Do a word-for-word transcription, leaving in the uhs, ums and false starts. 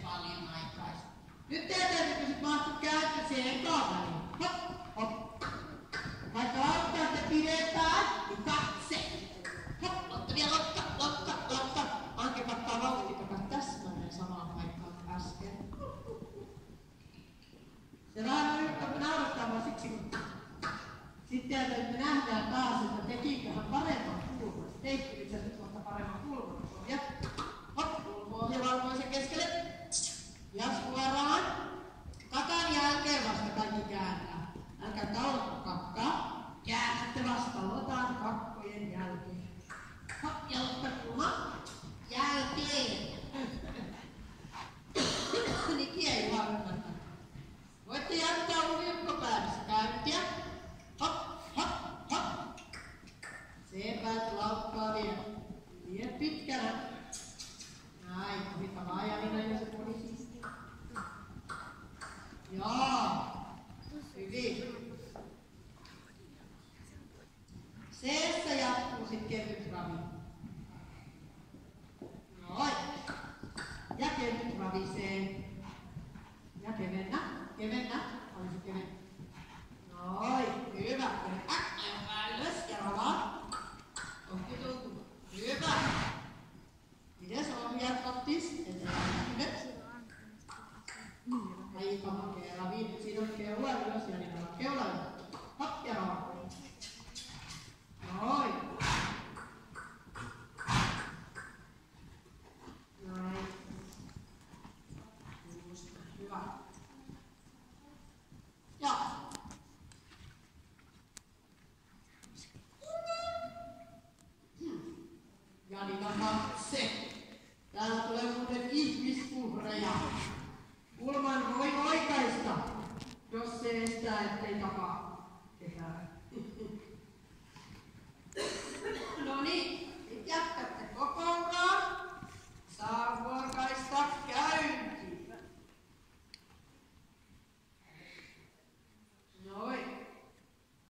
paljon aikaista. Nyt teidän täytyy sit mahtua kääntöiseen ekaan väliin. Hop, hop. Vaikka auttaa te pidetään, niin katse. Hop, lotta vielä lotta, lotta, lotta. Anke kattaa vauhti, joka täsmälleen samaan paikkaan kuin äsken. Se vähän yrittää naurattaa vaan siksi, kun sitten teiltä nyt me nähdään taas, että tekiköhän paremman kulman. Teikki itse asiassa nyt kohta paremman kulman. Ja hop, kulmo-ohja valkoisen keskelle. Ja suoraan. Kakan jälkeen vasta kaikki kääntää. Älkää kauan kakkaa. Käännätte vasta lotaan kakkojen jälkeen. Hop, ja lotta kulma. Jälkeen. Niin kiei vaan ymmärtää. Voitte jatkaa uviukko päädyssä käyntiä. Hop, hop, hop. Sepäät laukkaa vielä. Liian pitkänä. Näin, ohita vaan Janina ja se poliisi. Joo. Hyvin. Seessä jatkuu sit kevyt ravi. Noin. Ja kevyt ravisee. Ja kevennä. Kevennä. Olisi kevennä. Noin. Hyvä. Äkkiä ylös ja ravaa. Ohti tuntuu. Hyvä. Mites ohjat ottis? Eteenpäin kivet. Aika makea ravi. Nyt siinä on keula ylös ja niin on keula ylös. Hop ja ravaa. Noin. Noin. Just. Hyvä. Ja. Hmm. Janina katse. Täällä tulee muuten ihmisuhreja. Kulman voi oikaista, jos se estää, ettei tapaa ketään.